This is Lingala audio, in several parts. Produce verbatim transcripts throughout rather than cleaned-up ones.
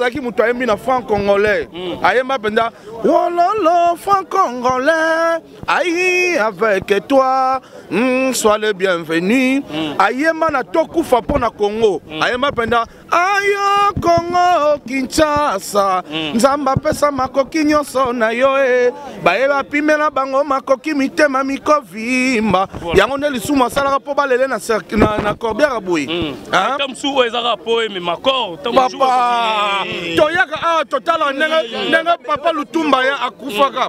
azaki muto ayembi na franc congolais ayemba penda wololo franc congolais aïe avec toi mm, sois le bienvenu ayemba na tokufa po na Congo ayemba penda ayo Congo Kinshasa nzamba pesa makoki nyonso na yo e bayeba pimela bango makoki mitema mikovimba yango nde lisumu asalaka po balele na na corbière boyi comme sou ezaka po mais makor papa toyaka a totala ndenge ndenge papa Lutumba ya akufaka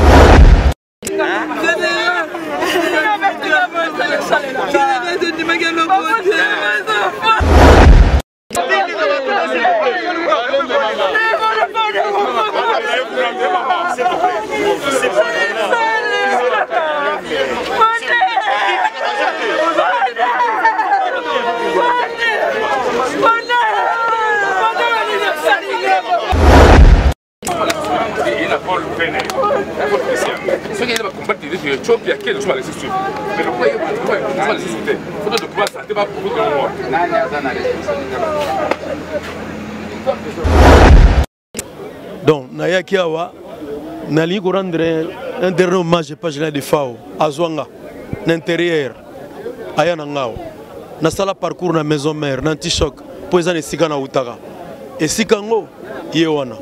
ceux qui vont combattre les Éthiopiens, qui sont les suivre. Mais le point est les suivre. Il faut de pouvoir ça débat pour nous. Donc, Naya Kiawa, Nali rendre un dernier hommage page de Fao, à Zwanga, l'intérieur, à Yanangao. Nasala parcours na maison mère, na Tichok, pour les années Sikana Outara. Et Sikango, Yewana.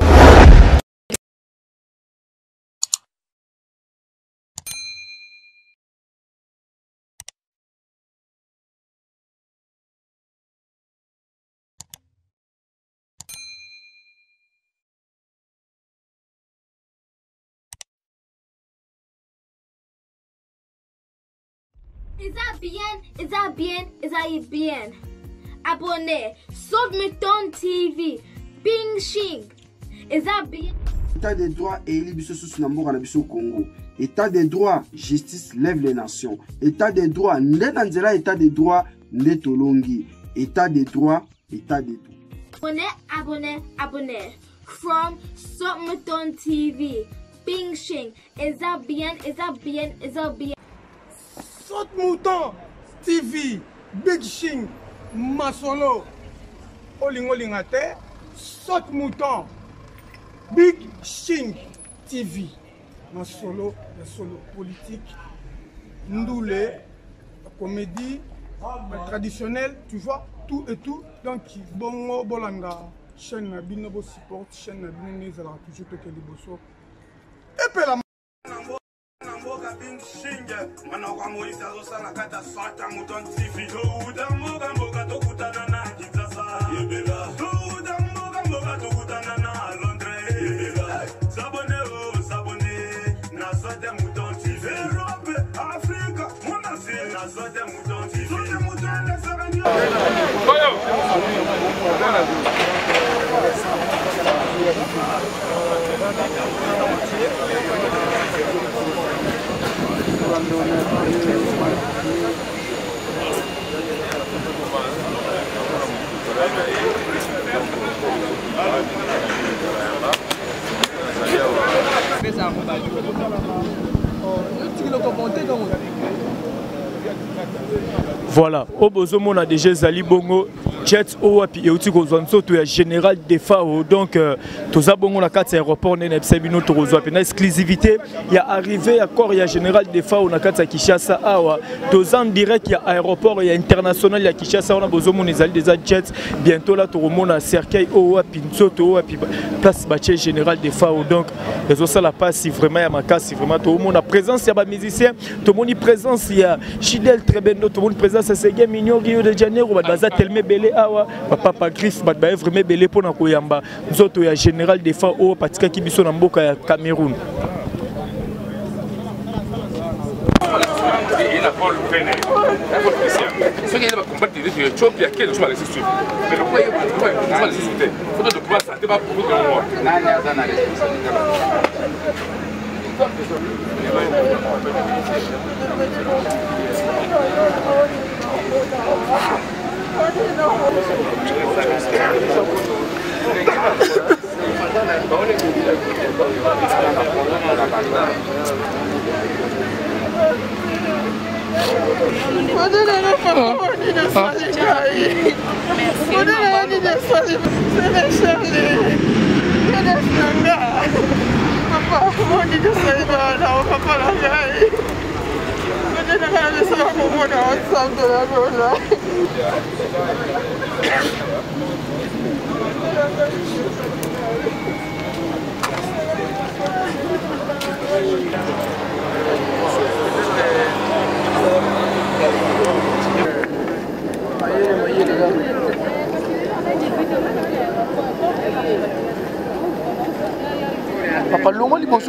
Is that bien? Is that bien? Is that bien? Abonnez. Sauve ton T V. Bing Shing. Is that bien? État des droits et Libiso Nambour au Congo. État des droits, justice lève les nations. État des droits, Ndenanzela, état des droits, Netolongi. État des droits, état des droits. Abonnez, abonnez, abonnez. From Sauve ton T V. Bing Shing. Is that bien? Is that bien? Is that bien? Saute Mouton T V, Big Shing, Masolo, Olingolingate, Saute Mouton, Big Shing T V, Masolo, la solo politique, Ndoulé, la comédie, la traditionnelle, tu vois, tout et tout. Donc, Bongo Bolanga, chaîne Binobo support, chaîne Binobo Zala, toujours que les bossos. Et puis la Bing Shing, Manoka Moïse Azosana Kata Sata Mouton T V. Douda Moga Moga Tokutana na Kinshasa. Yebela. Douda Moga Moga Tokutana na Londres. Yebela. S'abonner oh, s'abonner. Na Sata Mouton T V. Europe, Afrique, mon Asie. Na Sata Mouton T V. Sata Mouton na Sarania. Voilà, au bozomo on a déjà Zali Bongo, Jet Owapi et aussi Kozwanso, tu es général des F A O. Donc, tous abongo la carte aéroport n'est pas bien notre Kozwapi. Une exclusivité, il y a arrivé à corps, il y a général des F A O, on a carte à Kinshasa, Awa. Tous en direct, il y a aéroport, il y a international, il y a Kinshasa, on a bozomo les alliés des Jets. Bientôt là, tout le monde a cercueil Owapi, Nsoto Owapi, place bâtie général des F A O. Donc, les autres la passe, si vraiment il y a ma casse, si vraiment tout le monde a présence, il y a des musiciens, tout le monde a présence, il y a Chidel très bien, tout le monde présence. C'est gars mignon Rio de Janeiro baza tellement belé awa papa Griff ba vraiment belé pour na koyamba nzoto ya général des F A O patika ki biso na mboka ya Cameroun. Ceux qui vont combattre les Éthiopiens, qui sont les suivre. Mais le point est les suivre. Il faut de pouvoir ça débat pour nous. Thank you. Papa Longo liboso.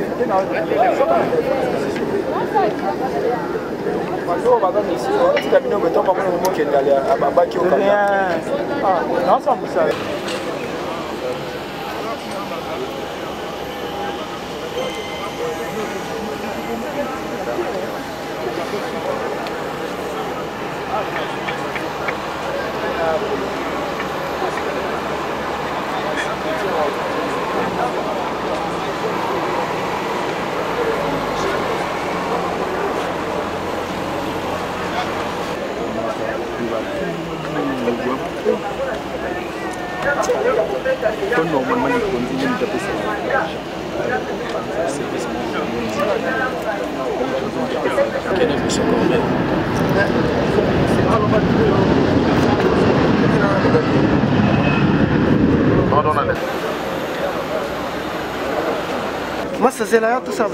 Normalement, il continue de taper Moi, ça c'est là, tout ça.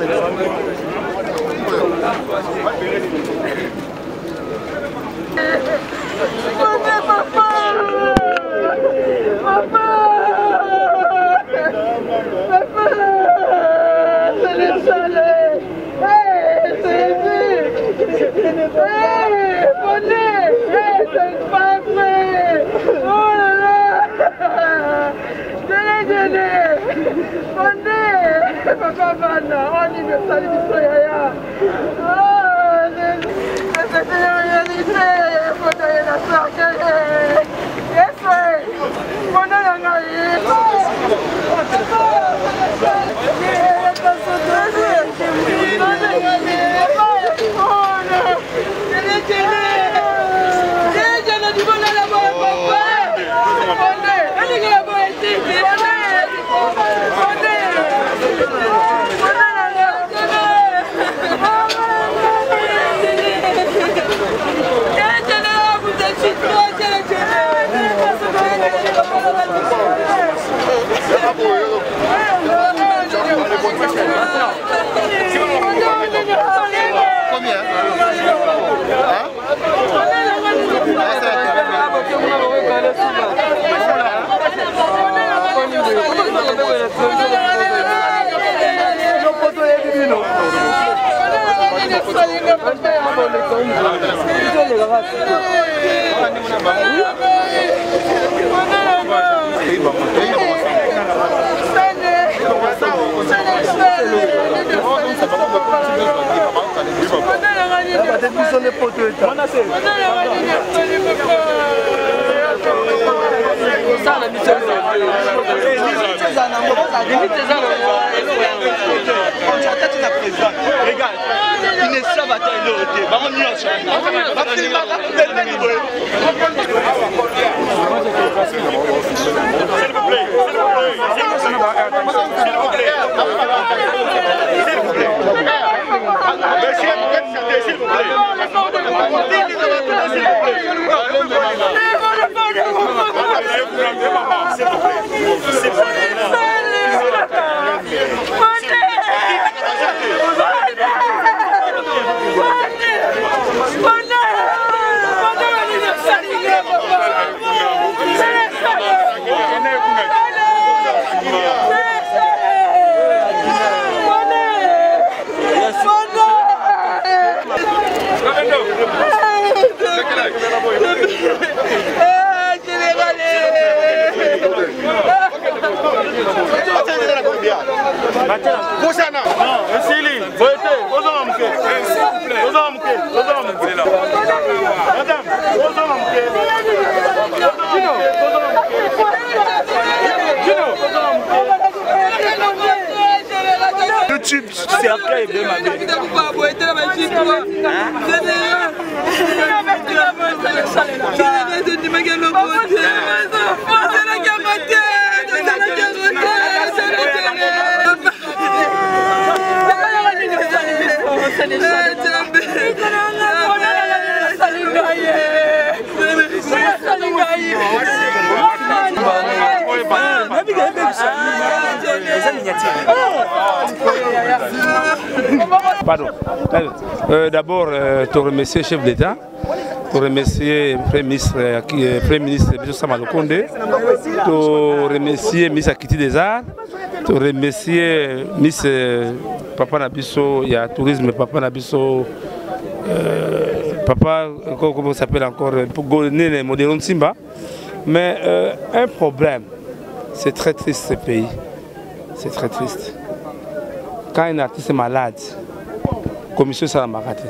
YouTube, c'est après, Pardon. Euh, D'abord, euh, te remercier chef d'État, te remercier Premier ministre, euh, Premier ministre M. Samalou Kondé, te remercier ministre Akiti des Arts, te remercier ministre euh, Papa Nabiso, il y a tourisme Papa Nabiso, euh, Papa, comment ça s'appelle encore, pour Goné, Modéron Simba. Mais euh, un problème, c'est très triste ce pays, c'est très triste. Quand un artiste est malade, commission ça m'a raté.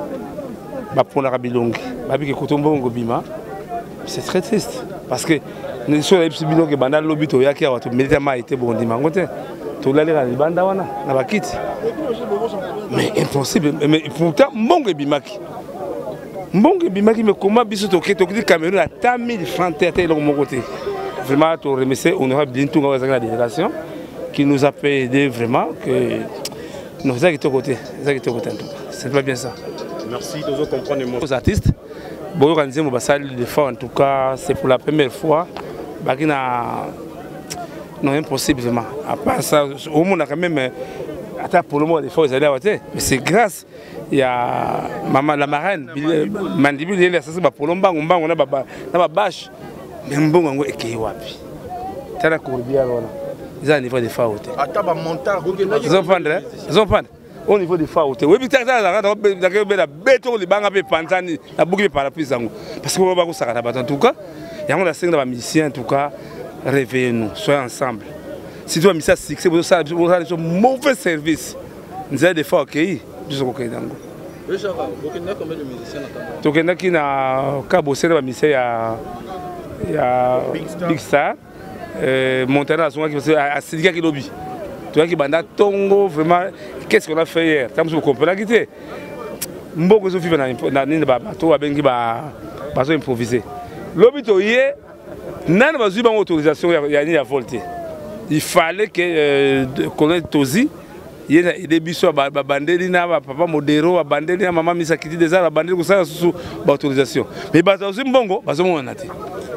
C'est très triste parce que nous sommes les petits bilans qui bandent lobby to yaki awatu militairement été bon dimanche. Tout là les banda wana na bakiti. Mais impossible. Mais pourtant mbongo bimaki. Mbongo bimaki mais comment biso to keto ki Cameroun à tant mille francs tête là mon côté. Vraiment to remercier honorable Bintou avec la délégation qui nous a aidé vraiment que nous avons été côté, c'est pas bien ça. Merci de vous comprendre les artistes. Bon, organiser mon bassal de fois en tout cas, c'est pour la première fois. Qui n'a non impossible vraiment. À part ça, au monde a quand même attends pour le moment des fois ils allaient à mais c'est grâce il y a maman la marraine mandibule elle ça c'est pour le moment on a baba na ba bâche mais mbongo ngo ekei wapi. Tana courbia là. Ils ont un niveau de faute. Ils ont prendre, ils ont prendre. Au niveau des fautes. Oui, mais ça, ça, ça, ça, béton, les banques, les pantani, la boucle parapluie, parce qu'on va pas ça en tout cas. Il y a un cinq de musiciens en tout cas. Réveillez-nous, soyez ensemble. Si tu as mis ça succès, vous avez un mauvais service. Nous avons des fois ok, nous sommes ok dango. Déjà, vous connaissez combien de musiciens là? Tu connais qui n'a qu'à bosser dans la musiciens, il y a Big Star. Montana à Sidika qui lobby. Tu vois qui banda Tongo vraiment qu'est-ce qu'on a fait hier? Comme vous comprenez qui était. Mboko zo vivre na nini ba bato abengi ba bazo improviser. Lobby to hier nan ba zuba autorisation ya ni ya volter. Il fallait que connaître Tozi yena ide biso ba bandeli na ba papa modero ba bandeli na maman Misa Kiti des Arts ba bandeli ko ça sous ba autorisation. Mais ba zo mbongo bazo mona te.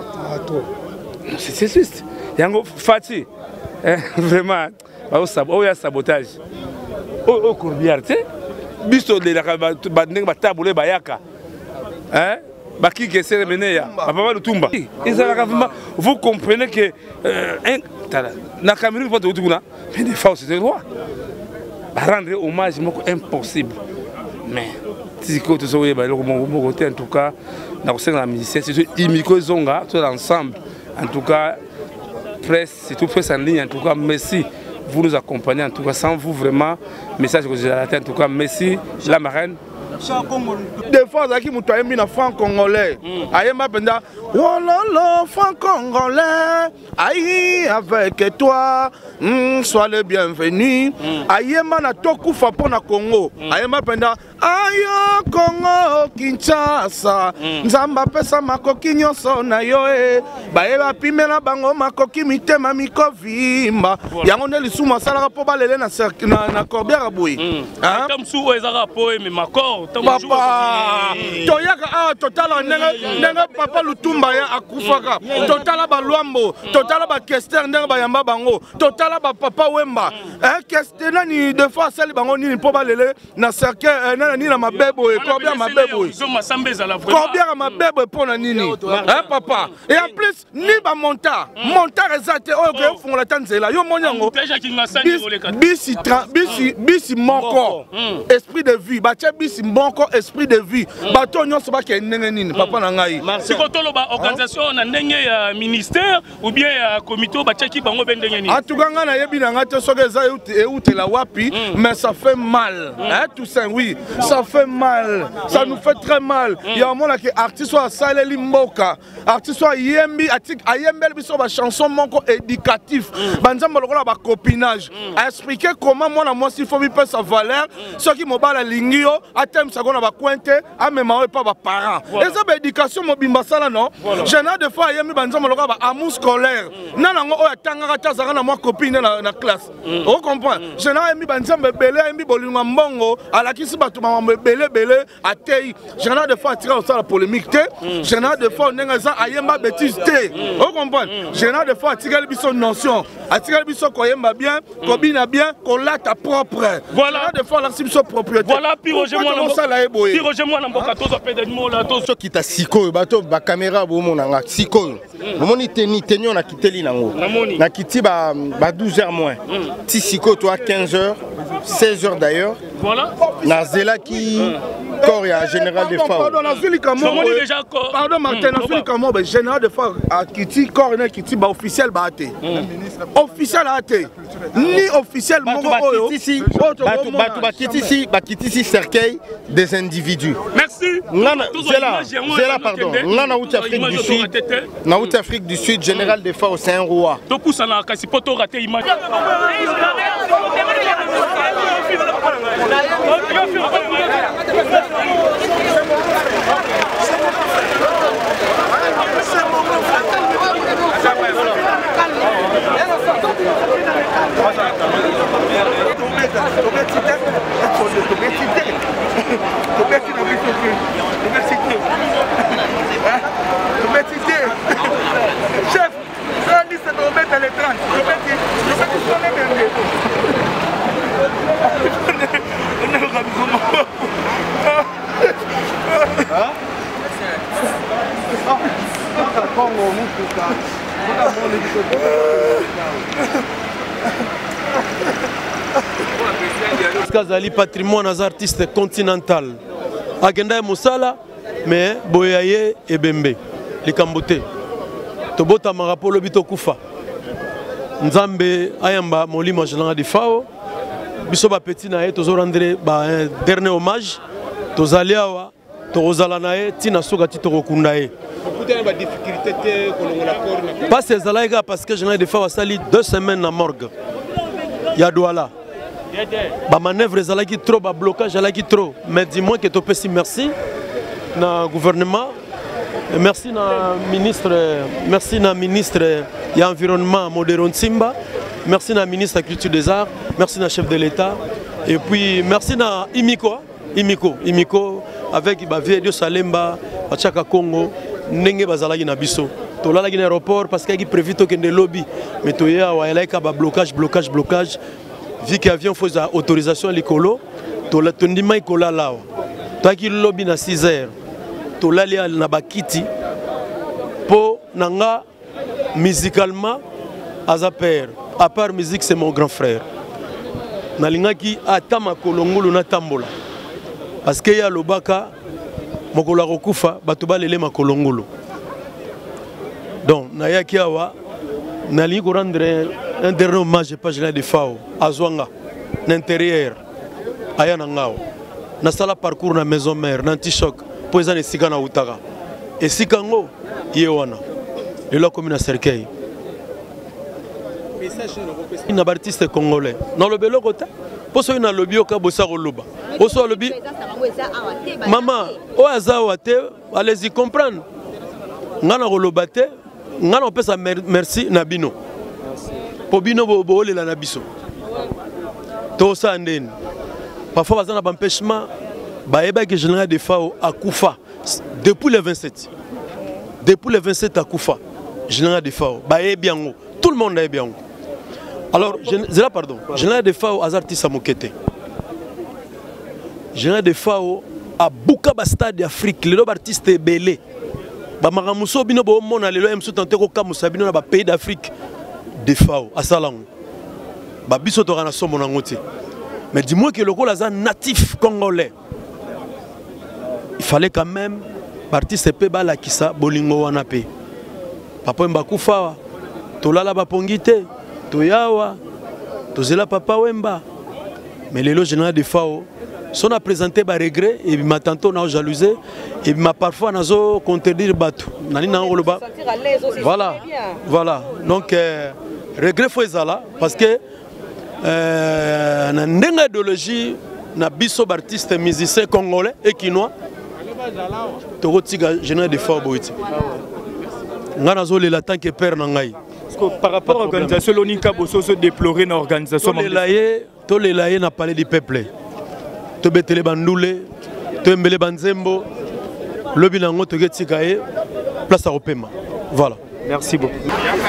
C'est juste. Yango Fati, vraiment, il y a sabotage. Au courbière, tu sais, biso de la bandeng batabule bayaka, hein, baki que c'est mené ya, papa le tumba. Vous comprenez que un, na Cameroun pas de tout mais des fois c'est le roi. Rendre hommage c'est impossible. Mais si tu as sauvé le mon côté en tout cas, dans la musicien, c'est imiko zonga tout ensemble. En tout cas. Presse, c'est tout presse en ligne, en tout cas, merci, vous nous accompagnez, en tout cas, sans vous, vraiment, message que j'ai à la tête, en tout cas, merci, la marraine. Des fois, il y a un franc congolais. Il y a un oh lolo, franc congolais. Aïe, avec toi, mm, sois le bienvenu. Aïe, man, a toku fa pour na Congo. Aïe, ma penda. Aïe, Congo, Kinshasa. Nzamba pesa makoki nyonso na yo e. Bae ba pimela bango makoki mitema miko vimba. Yango ne lisuma sala po balele na na corbière boui. Ah, comme sou ezara po e me makor. Papa, toyaka ah total nenge nenge papa Lutumba ya akufaka. Total ba Luambo, total ba Kester nenge ba yamba bango, total ba papa Wemba. Eh Kester nani de fois sali bango nini po balele na cercle nani na mabebo e combien mabebo. Combien mabebo po na nini? Eh papa. Et en plus ni ba monta, monta rezate o ko fongola tanzela yo monyango. Bisi bisi bisi moko. Esprit de vie, ba bisi encore esprit de vie. Bato nyonso ba ke ndenge nini papa na ngai. Si kotolo ba organisation na ndenge ya ministère ou bien ya comité ba tchaki bango ben ndenge nini. En tout cas na yebi na ngate soke za eutela wapi mais ça fait mal. Hein tout ça oui. ça fait mal, ça nous fait très mal. Il y a un moment que artiste soit saleli mboka, artiste soit yembi, atik ayembel biso ba chanson moko éducatif. Banzamba lokola ba copinage. A expliquer comment moi na moi s'il faut bipe sa valeur, ceux qui mobala lingio, atem sa gona ba kwente, a même pas ba parents. Et ça ba éducation mobimba sala non. Général de fois yembi banzamba lokola ba amour scolaire. Nana ngo oya tangaka tazaka na moi copine na na classe. On comprend. Général yembi banzamba belé yembi bolinga mbongo, ala kisi ba tuma belé belé atei. Général de fois tira au la polémique té. Général de fois nenga za ayemba bêtise té. On comprend. Général de fois tira biso notion. Atira biso koyemba bien, kobina bien, kola ta propre. Voilà. De fois la biso propriété. Voilà Piroge moi na Piroge moi na mboka tozo pe de mo la tozo qui ta siko bato ba caméra bo mona nga siko. Bomoni teni tenio na kiteli nango. Na kiti ba ba douze heures moins. Ti siko toi quinze heures, seize heures d'ailleurs. Voilà. Na zela qui corps ya général de F A O. Pardon, na zuli kamo. Pardon Martin, na zuli kamo ba général de F A O a kiti corps na kiti ba officiel ba ate. Officiel ate. Ni officiel moko oyo. Bato bato ba kiti si ba kiti si cercueil des individus. Merci. Zela, zela pardon. Nga na outi Afrique du Sud. Na outi Afrique du Sud, général de F A O c'est un roi. To pousa na kasi poto raté image. Chef, ça dit c'est de mettre les trente. Kazali patrimoine az artiste continental. Agenda Moussala, mais Boyaye et Bembe. Les Kambote. Tobota Marapolo Bito Kufa. Nzambe Ayamba Molima Jelanga de F A O. Bisoba Petit Nae, Tozo rendre un dernier hommage. Tozaliawa, Tozalanae, Tina Soga Tito Kundae. Pas ces Zalaïga parce que Jelanga de F A O a sali deux semaines à morgue. Yadouala. Ba manœuvre Zalaki trop, ba blocage Zalaki trop. Mais dis-moi que tu peux si merci na gouvernement. Merci na ministre, merci na ministre de l'environnement Modéron Simba, merci na ministre de la culture des arts, merci na chef de l'État et puis merci na Imiko, Imiko, Imiko avec ba vieux de Salemba, Bachaka Congo, Nenge bazalaki na biso. To la lagi na aéroport parce qu'il y a prévu to kende lobby, mais to ya wa elaka ba blocage, blocage, blocage. Vu que l'avion faisait autorisation à l'écolo, to la tondima ikola lao. To ki lobby na six heures. Tolali na bakiti po nanga musicalement aza père. À part musique c'est mon grand frère. Nalingaki ata makolongolo na tambola. Parce que ya lobaka mokolo akokufa bato balele makolongolo. Donc nayaki awa nalingi ko rendre un dernier hommage pas général de F A O azwanga l'intérieur aya nangao. Na sala parcours na maison mère na anti-choc. Poeza ne sika na utaka. Et sikango yewana. Le la commune à cercueil. Une artiste congolais. Dans le belo kota. Poso ina lobby oka bosa koloba. Poso lobby. Maman, o azawate, allez-y comprendre. Ngana koloba te, ngana pesa merci na bino. Po bino bo bo la na biso. To sa ndeni. Parfois bazana ba empêchement. Baeba que général de F A O à Koufa depuis le vingt-sept. Depuis le vingt-sept à Koufa, général de F A O. Bae bien tout le monde est bien. Alors, je là pardon. Général de F A O à Zarti Samokete. Général de F A O à Bukaba Stade d'Afrique. Les deux artistes est belé. Ba maramuso bino bo mona lelo emso tante ko kamusa bino na ba pays d'Afrique de F A O à Salango. Ba biso to kana somo na ngoti. Mais dis-moi que le rôle est natif congolais. Il fallait quand même partir pe bala kisa bolingo wana pe. Papa mbakufa tolala bapongite toyawa tozela papa wemba. Mais les lots général de F A O Si on a présenté des regrets, et ma tantôt on a jalousé, et ma parfois on a contredire bateau. Voilà, voilà. Donc, euh, regret faut ça parce que euh, on a une idéologie, na biso artistes musiciens congolais et quinois. Togotiga général de fort boiti. Ngana zo le latin que père nangai. Par rapport à l'organisation, l'Onika Bosso se déplorer dans l'organisation. Tous les laïcs n'a parlé du peuple. Tous les télé bandoulé, tous les banzembo, le bilan de Getikaye, place à Opema. Voilà. Merci beaucoup.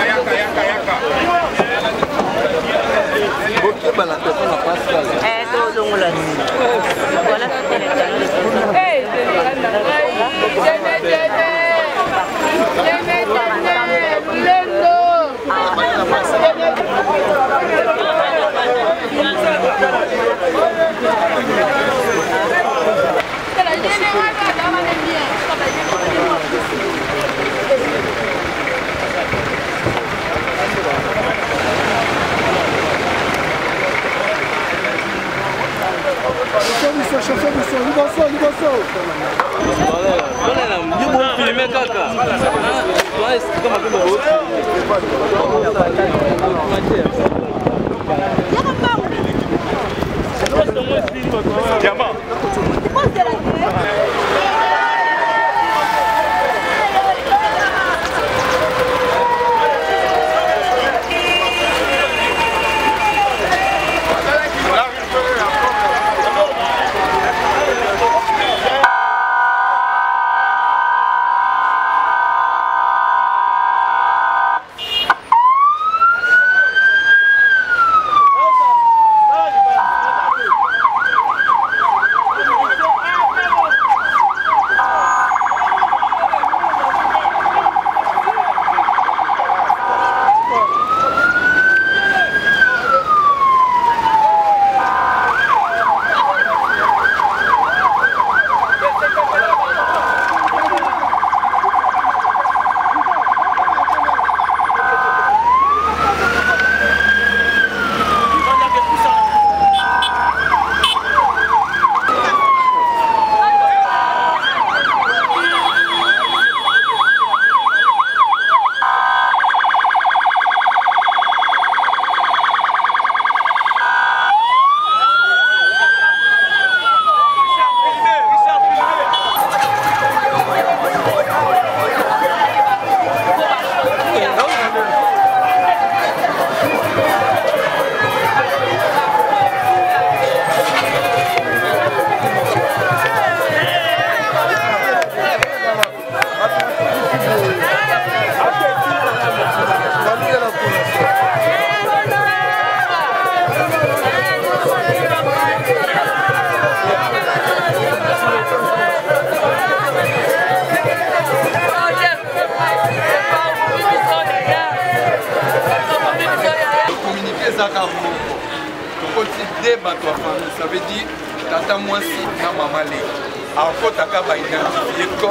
Ça veut dire tata moi si na maman le. En fait taka ba identifier corps.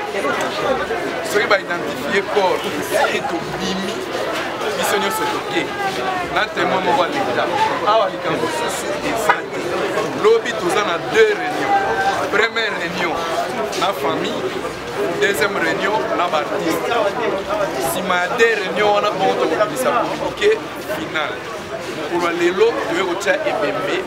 Soki ba identifier corps, si to bimi bisonyo sotoke. Na témoin mo ba l'état. Awa likambo susu ezali. Lobi toza na deux réunions. Première réunion na famille, deuxième réunion na artiste. Si ma deux réunions on a bon to bisa communiqué final. Pour le lot, je vais retirer et bébé.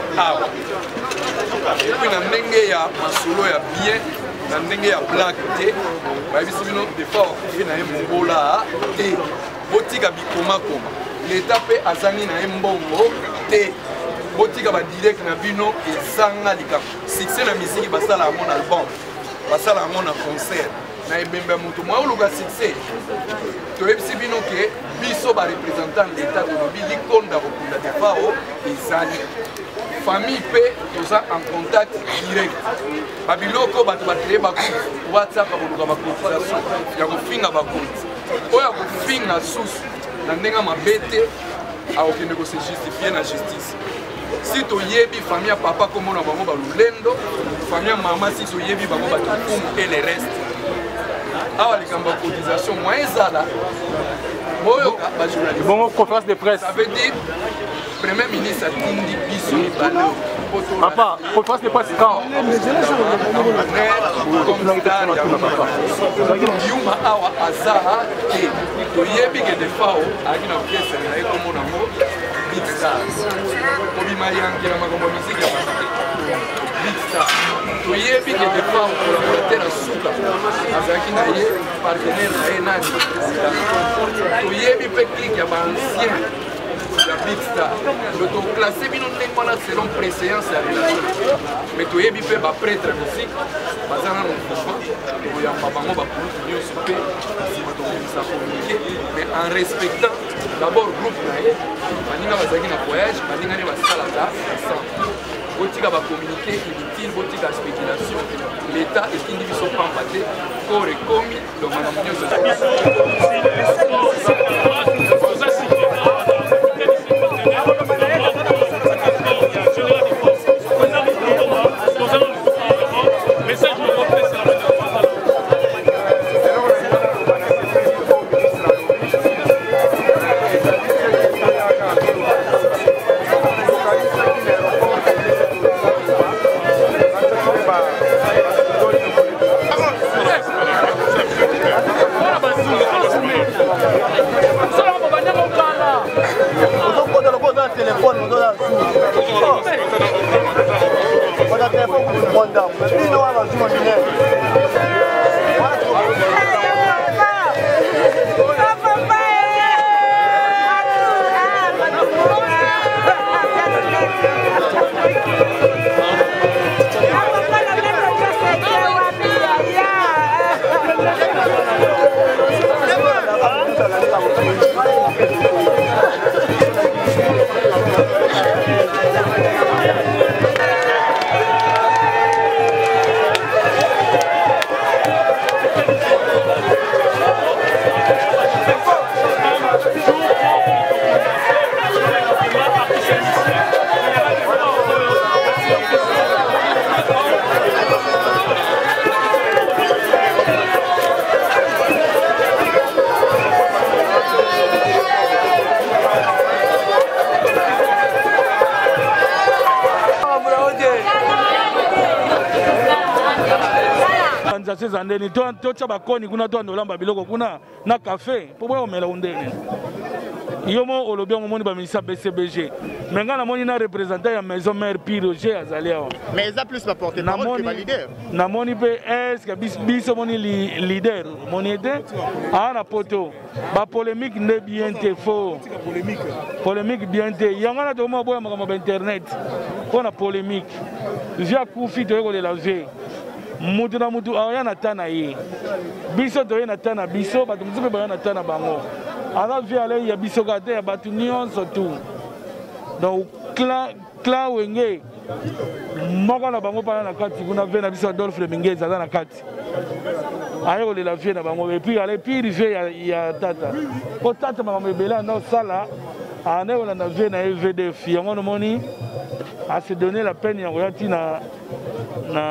Et puis, dans le ya masolo ya bien, dans le ya black, des fois, il y a un bon là, et botika bikoma koma. L'état peut azangi na mbongo, et botika ba direct na bino et zanga lika. Succès na musique basala mon album, basala mon concert. Na ebembe mutu mwa uluka succès. To ebisi bino ke biso ba représentant de l'état de lobi likonda kokunda de fao ezali. Famille pe toza en contact direct. Ba biloko bato ba créer ba WhatsApp ba koluka ba cotisation ya kofinga ba compte. Oya kofinga susu na ndenga mabete a okende ko se justifier na justice. Si to yebi famille papa comme na bango ba lulendo, famille maman si to yebi bango ba tukumu et le reste. Awa likamba cotisation moyen zala moyoka ba journaliste. Bon conférence de presse. Ça veut dire premier ministre a tindi biso ni balo Papa, faut pas se passer quand. Yuma awa azaha ke toyebi ke defao akina orchestre na eko mona mo Big Star. Obi mayangi na makombo musique ya Big Star. Toyebi ke defao collaborateur na suka. Azaki na ye partenaire na ye nani. Toyebi pe clique ya ba ancien la Big Star. Le to classé bino ndenge wana selon préséance ya relation. Mais toyebi pe ba prêtre musique bazana no fofo oyamba bango ba pour nyonso pe sima to komisa communiquer mais en respectant d'abord groupe na ye baninga bazaki na voyage baninga ne basala za ensemble botika ba communiquer inutile botika spéculation l'état ekindi biso pamba te kore komi donc na nyonso ndeni to to chaba koni kuna to ndolamba biloko kuna na café po boyo mela undeni yomo olobi ngo moni ba ministre B C B G menga na moni na représentant ya maison mère Piroger azalia mais ça plus la porte na moni leader na moni pe est que biso moni leader moni ete ana poto ba polémique ne bien te faux polémique polémique bien te yanga na to mo boya makama internet pona polémique via kufi to ko de la vie mutu na mutu aya na tana ye biso to ye na tana biso batu mutu ba na tana bango ala via ale ya biso ka te ya batu nyonso tu donc clan clan wenge moko na bango pa na kati kuna ve na biso Adolphe Mingeza za na kati ayo ko de la vie na bango et puis ale puis rive ya ya tata ko tata mama mebela na sala ane wala na ve na V D F yango no moni a se donner la peine ya royati na na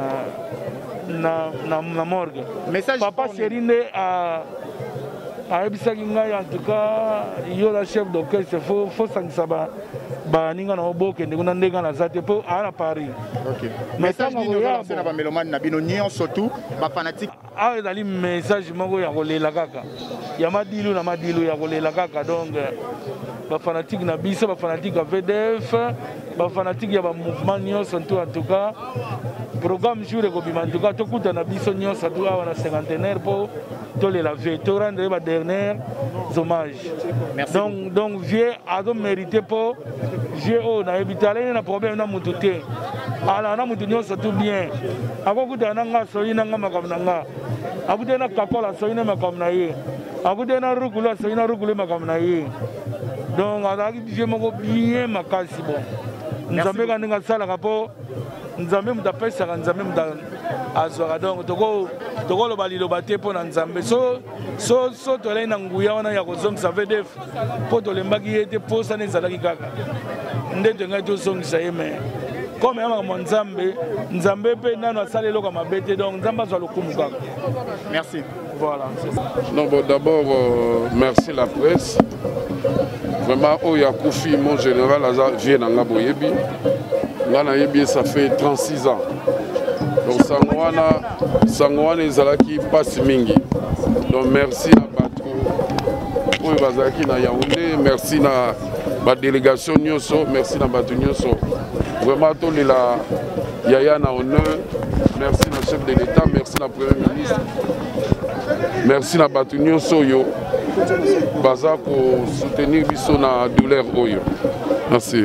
na na, na morgue. Message papa Serine a a ebisaki ngai en tout cas yo la chef d'orchestre faut faut sangisa ba ba ninga na oboke ndikuna ndenga na zate po à Paris. OK. Message ni lancer na ba mélomane na bino nyon surtout ba fanatique. Ah ezali message moko ya kolela kaka. Ya madilu na madilu ya kolela kaka donc ba fanatique na biso ba fanatique ya V D F ba fanatique ya ba mouvement nyon surtout en tout cas programme jour ko bima en tout cas to kuta na biso nyon surtout na cinquantenaire po to le la vie to rendre ba dernier hommage. Merci. Donc donc vieux a do mérité po vieux o na ebitale na problème na mututé. Ala na mutu nyon surtout bien. Akokuta na nga so ina nga makamna nga. Akuta na kakola so ina makamna ye. Akuta na rukula so ina rukule makamna ye. Donc azaki vieux moko bien makasi bon. Nzambe ka ninga sala kapo nzambe mutapesa ka nzambe muta azwaka donc toko toko lo balilo bate po na nzambe so so so to lai na nguya wana ya kozongisa V D F po to lembaki yete po sana ezalaki kaka ndenge ngai to zongisa yeme comme yama mo nzambe nzambe pe nano asala eloko mabete donc nzamba azwa lokumu kaka. Merci. Voilà, c'est ça. Non, bon, d'abord, euh, merci la presse. Vraiment, oh, il y a Koufi, mon général, Aza, vient dans la Boyebi. nga nayebi ça fait trente-six ans. Donc Sangwana, Sangwana ezalaki passe mingi. Donc merci à Bato, oyo bazalaki na Yaoundé, merci na ba délégation nyonso, merci na Bato nyonso. Vraiment tout la Yaya na honneur, merci na chef de l'État, merci na premier ministre, merci na Bato nyonso yo. Baza ko soutenir biso na douleur oyo. Merci.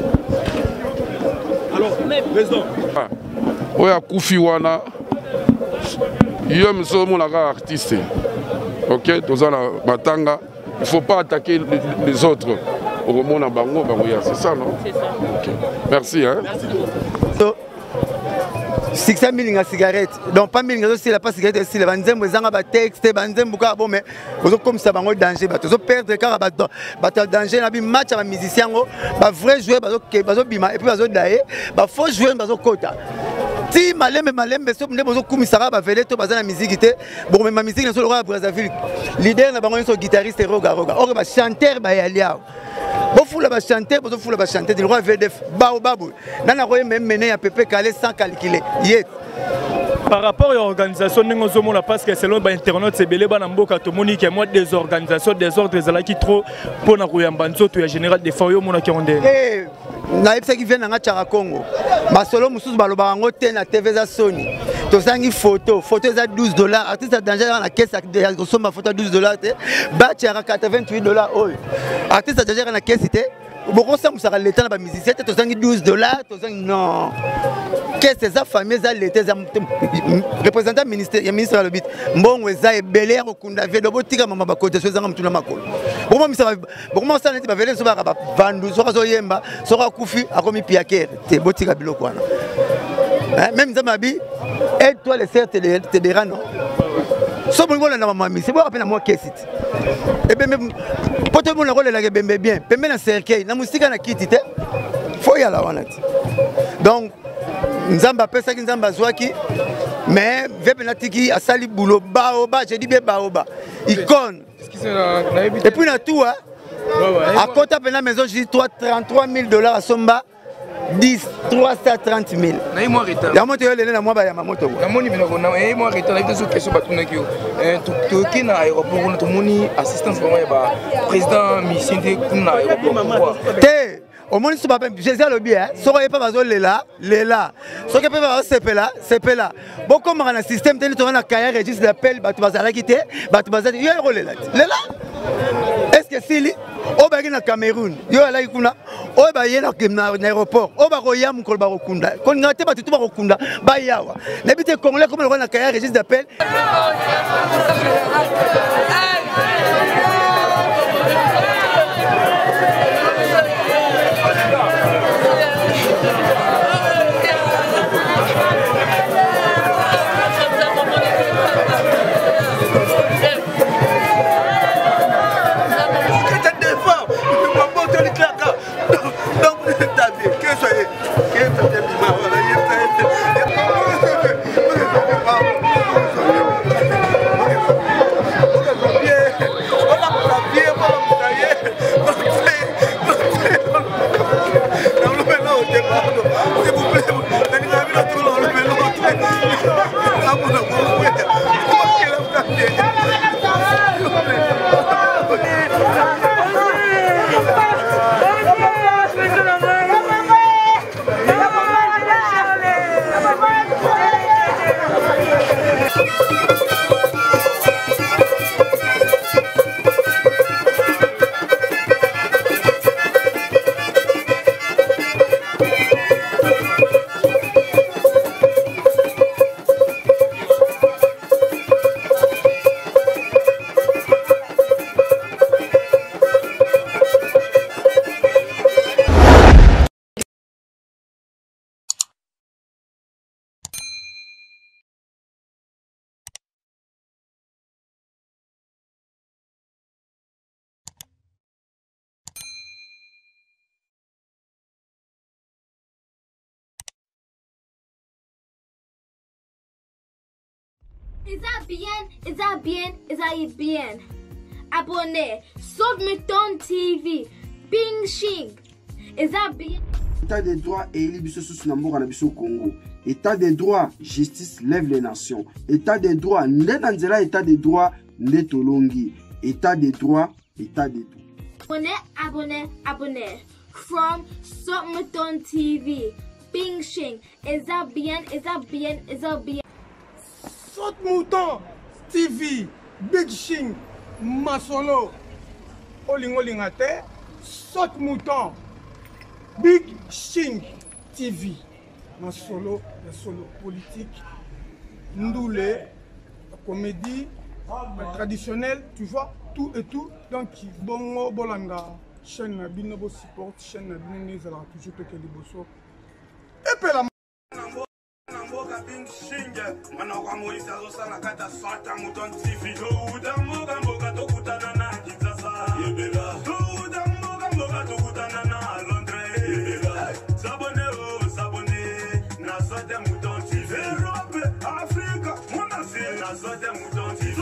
Alors, président. Oya Koufi wana yo mso monaka artiste. OK, toza na batanga, il faut pas attaquer les, les autres. Au moment na bango bangoya, c'est ça non? C'est ça. OK. Merci hein. Merci. six cents mille de cigarettes. Donc pas mille aussi la pas cigarette aussi les banzembo zanga ba texte banzembo ka bon mais vous comme ça bango danger ba to perdre car ba ba danger na bi match ba musicien ngo ba vrai joueur ba zo ba zo bima et puis ba zo daé ba faux joueur ba zo kota. Si malembe malembe so mne bozo kumisara ba vele to baza na musique té bon mais ma musique na so le roi Brazzaville leader na bango so guitariste roga roga or ba chanteur ba yaliao bon fou la ba chanter bozo fou la ba chanter du roi V D F bao babu nana roye même mené à Pépé calé sans calculer yet. Par rapport à l'organisation, nous avons parce que selon l'internet, c'est belé banamboka to moni que moi des organisations des ordres là qui trop pour na kuyambanzo to ya général de Fayo mona ki onde. Eh na epsa qui vient na Chara Congo. Ba solo mususu baloba ngo te na T V za Sony. To sangi photo, photo za douze dollars, artiste danger na caisse de somba photo douze dollars te. Ba Chara quatre-vingt-huit dollars oy. Artiste danger na caisse te. Beaucoup ça ça l'état na ba musicien to sangi douze dollars, to sangi non. Qu'est-ce que ça famille ça l'été représentant ministère ya ministre le bit mbongo za ebele ko kunda vedo botika mama ba côté so zanga mtuna makolo bon moi ça bon moi ça neti ba vele so ba ba vandu so zo yemba so ka kufi akomi piakere te botika biloko wana même ça mabi et toi les certes te dira non so bon na mama mi c'est bon appelle moi qu'est-ce et ben pour tout le monde rôle la bembe bien pembe na cercueil na musika na kiti te faut y aller wana donc Nzamba pesa ki nzamba zwaki mais vepe natiki asali boulot baoba j'ai dit be baoba icône et puis na tout hein à côté de la maison j'ai dit trente-trois mille dollars à somba dix trois cent trente mille na moi retard la moto yole na moi ba ya mamoto na moni bino na eh moi retard na biso question batuna ki eh to ki na aéroport on to moni assistance ba président mission de kuna aéroport te au monde pas Jésus le bien soko pas bazo lela lela soko pas bazo sepela sepela beaucoup on a un système tenu on a carrière registre d'appel batu bazala kité batu bazala yo ero lela lela est-ce que sili o ba na Cameroun yo ala ikuna o ba yena na aéroport o ba roya mukolo ba rokunda kon ngate batu to ba rokunda ba yawa na bité congolais comme on a carrière registre d'appel. Is that bien? Is that bien? Is that bien? Abonnez. Sauve-moi ton T V. Bing Shing. Is that bien? État de droit et biso sous namboka na biso Congo. État de droit, justice lève les nations. État de droit, ndetanzela état de droit, ndetolongi. État de droit, état de droit. Abonnez, abonnez, abonnez. From Sotmuton T V. Bing Shing. Is that bien? Is that bien? Is that bien? Sotmuton T V. Big Shing. Masolo. Olingolingate. Sotmuton. Big Shing T V. Masolo, le solo politique. Ndoulé. Comédie. Traditionnelle. Tu vois, tout et tout. Donc, bongo, bolanga. Chaîne na bino bo support. Chaîne na bino nezala. Toujours te keli boso. Et puis la Namboka Bing Shing, Manokwa Moïse azosala kata Sota Mouton T V. Douda mboka mboka tokutana na Kinshasa. Yebela. Douda mboka mboka tokutana na Londres. Yebela. S'abonner oh, s'abonner. Na Sota Mouton T V. Europe, Afrique, mon ancien na Sota Mouton T V.